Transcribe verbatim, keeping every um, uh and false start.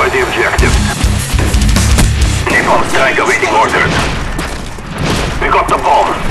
Destroy the objectives. Keep on strike awaiting orders. We got the bomb.